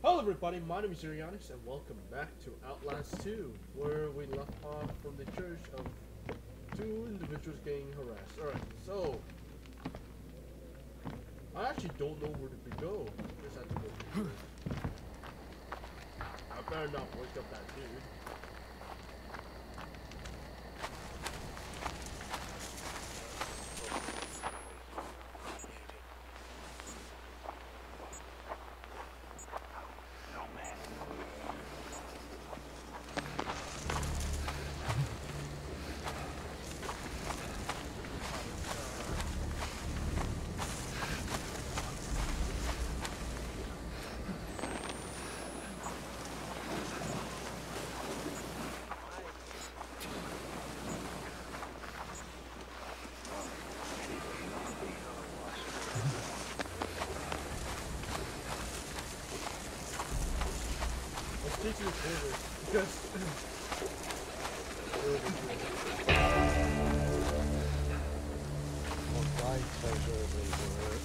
Hello everybody, my name is Urianis and welcome back to Outlast 2, where we left off from the church of two individuals getting harassed. Alright, so I actually don't know where to go. Just have to go. I better not wake up that dude. Teach you over because my pleasurably were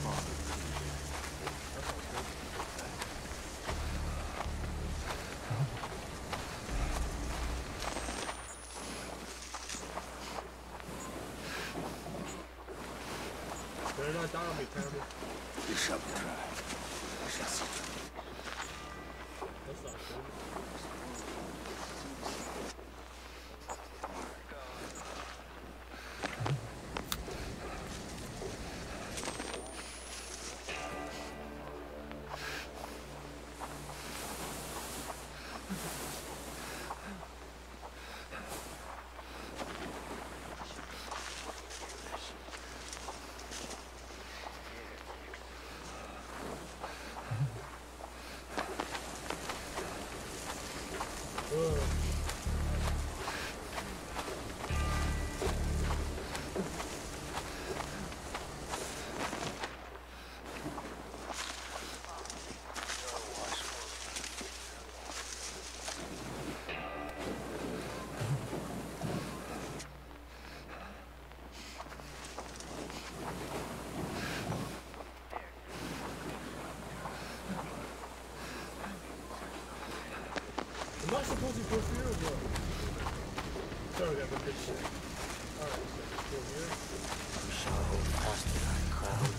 better not die on me, Campbell. You shall be tried. I shall see. That's not good. Am I supposed to go here or what? Sorry, I got the big shit. Alright, so let's go here. You shall hold fast to thy crown.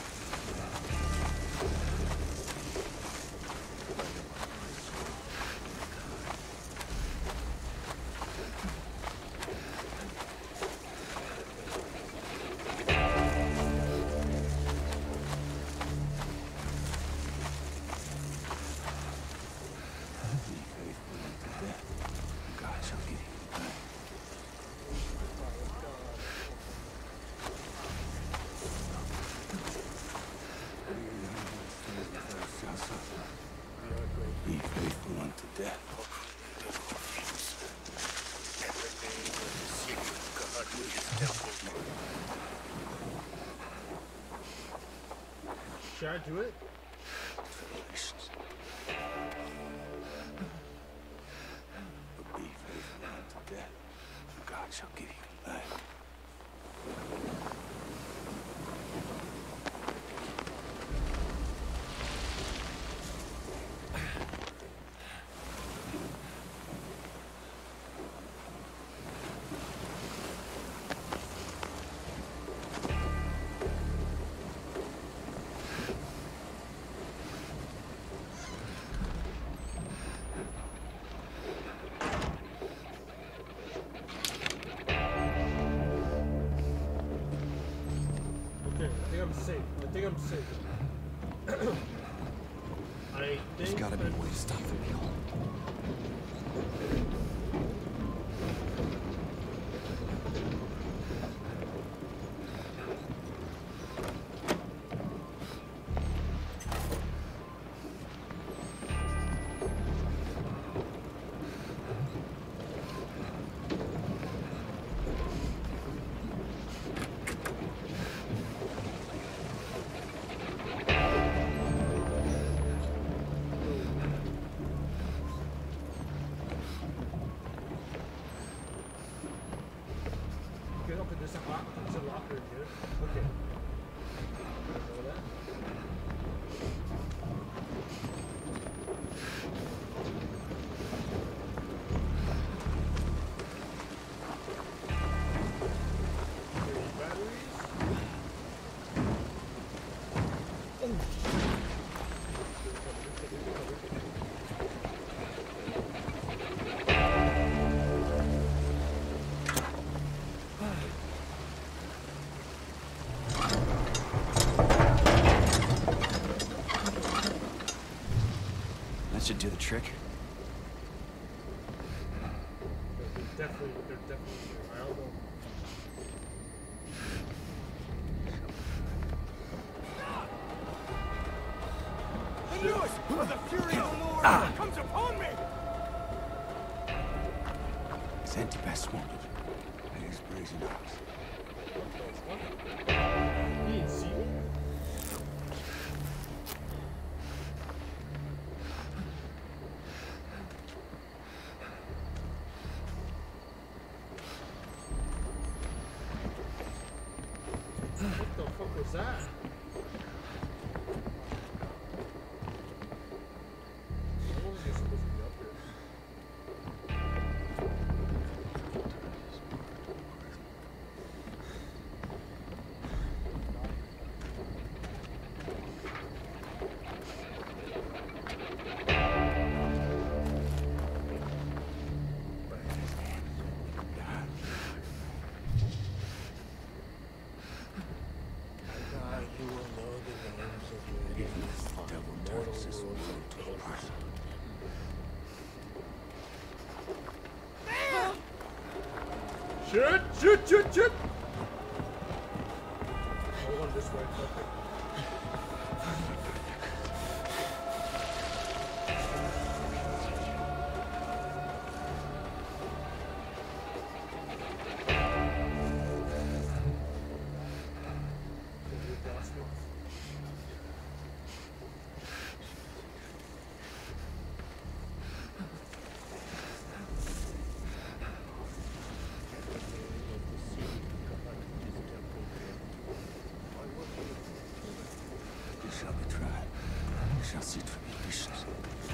Be faithful unto death. Should I do it? But be faithful unto death. God shall give you life. I'm safe. I think I'm safe. I think there's gotta be a way to stop them all. There's a locker in here. Okay. Know that? should do the trick. They're definitely here. I don't know. I knew it! For the fury of the Lord comes upon me! Is Antipas wounded? At his brazen arms. He didn't see me? What the fuck was that? I wasn't supposed to be up here. You will know the names of your enemies. The devil turns this world to a person. Shoot! I want this way. Fuck it. You shall be tried. You shall see tribulations.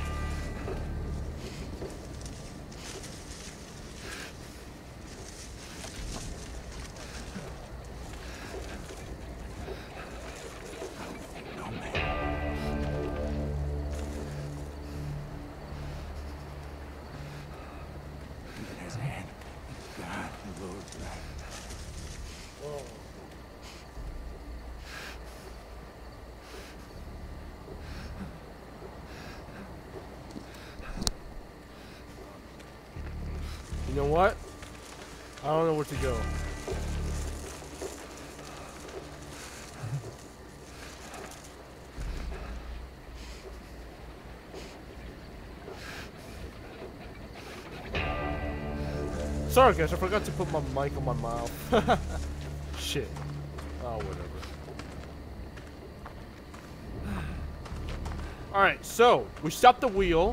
No man. He that has a hand in God, the Lord's wrath. Oh. You know what? I don't know where to go. Sorry guys, I forgot to put my mic on my mouth. Shit. Oh, whatever. Alright, so we stopped the wheel.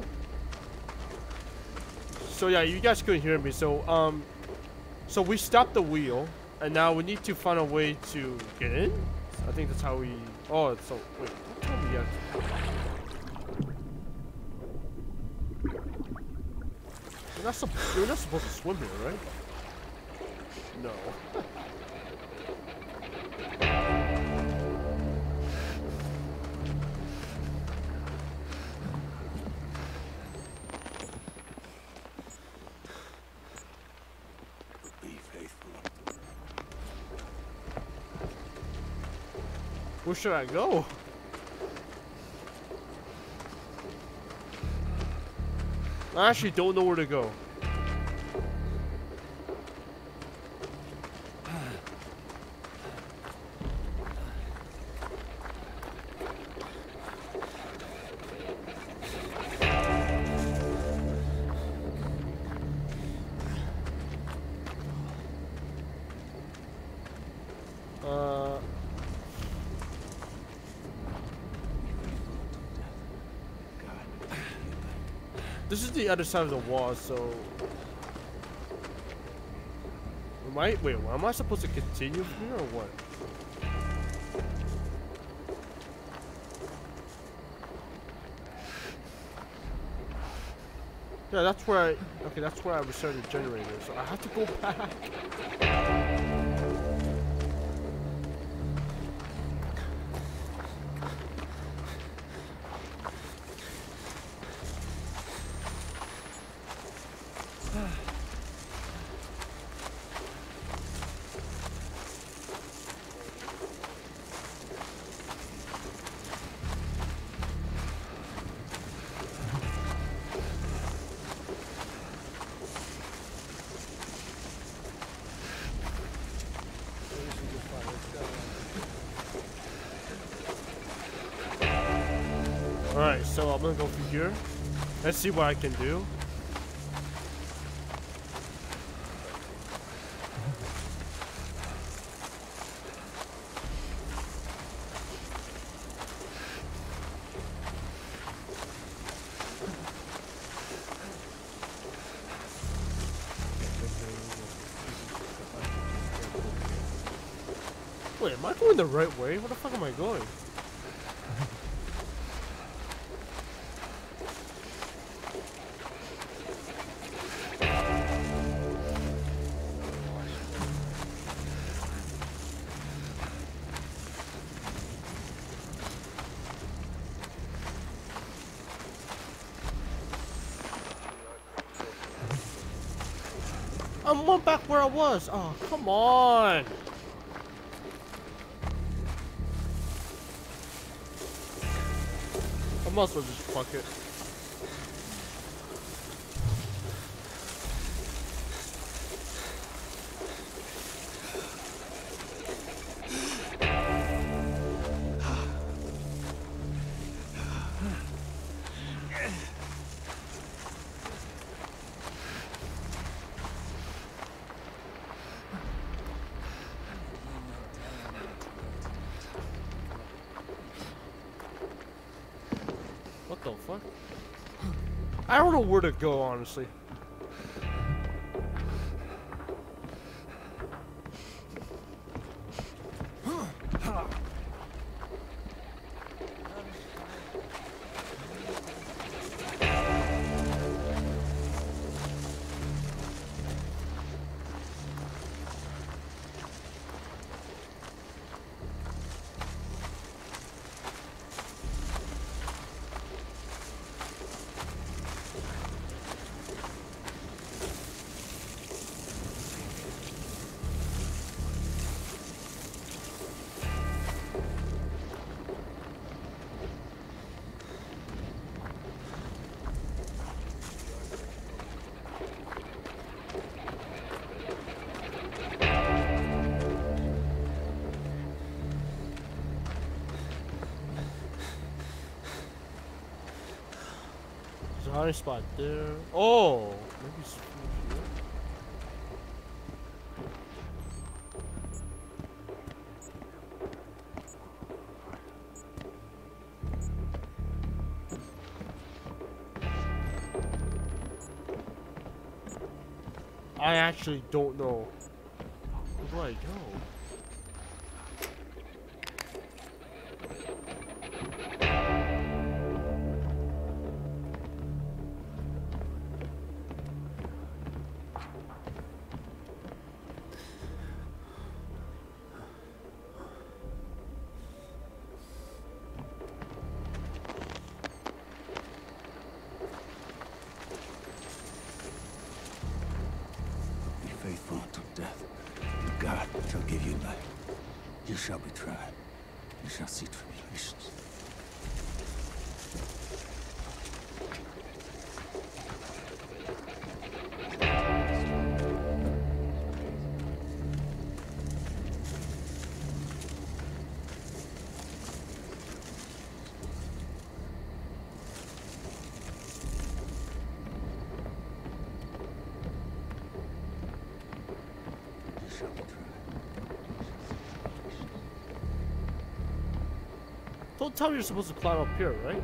So yeah, you guys couldn't hear me. So so we stopped the wheel, and now we need to find a way to get in. I think that's how we. Oh, so wait. Don't tell me yet. You're not supposed to swim here, right? No. Be faithful. Where should I go? I actually don't know where to go. This is the other side of the wall, so... Wait, am I supposed to continue from here or what? Yeah, that's where okay, that's where I restarted the generator, so I have to go back. so I'm gonna go through here. Let's see what I can do. Wait, am I going the right way? Where the fuck am I going? I'm one back where I was. Oh, come on. I must as well just fuck it. What the fuck? I don't know where to go, honestly. There's a hiding spot there. Oh, maybe it's through here. I actually don't know. Where do I go? Be faithful until death. And God shall give you life. You shall be tried. You shall see tribulations. You shall be tried. Don't tell me you're supposed to climb up here, right?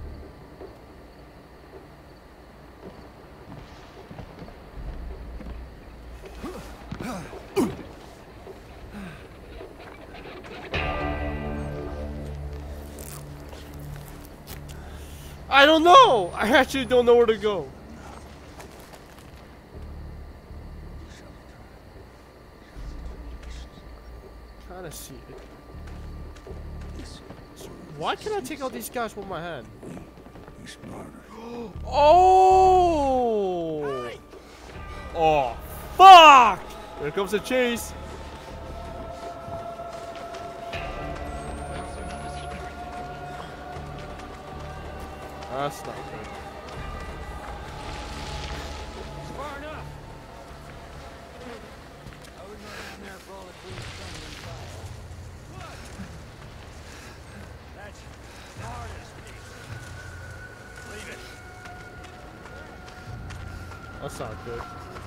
I don't know! I actually don't know where to go. Trying to see it. Why can't I take out these guys with my hand? Be smarter. Oh! Oh, fuck! Here comes the chase. That's not good. It's far enough. I wouldn't run down there for all the cool thunder and fire. What? That's the hardest piece. That's not good.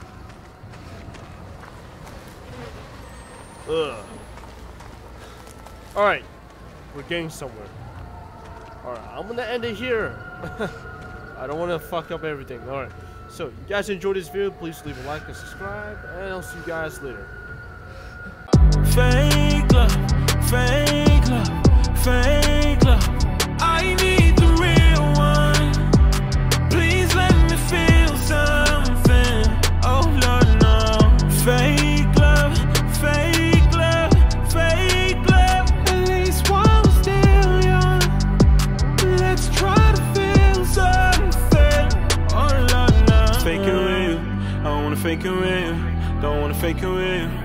Ugh. Alright. We're getting somewhere. Alright, I'm gonna end it here. I don't want to fuck up everything. Alright. So, you guys enjoyed this video, please leave a like and subscribe. And I'll see you guys later. Fake love, fake love, fake love. I need the real one. Please let me feel something. Oh Lord, no. Fake love, fake love, fake love. At least while we're still young, let's try to feel something. Oh Lord, no. Fake it real. I don't wanna fake it real. Don't wanna fake it real.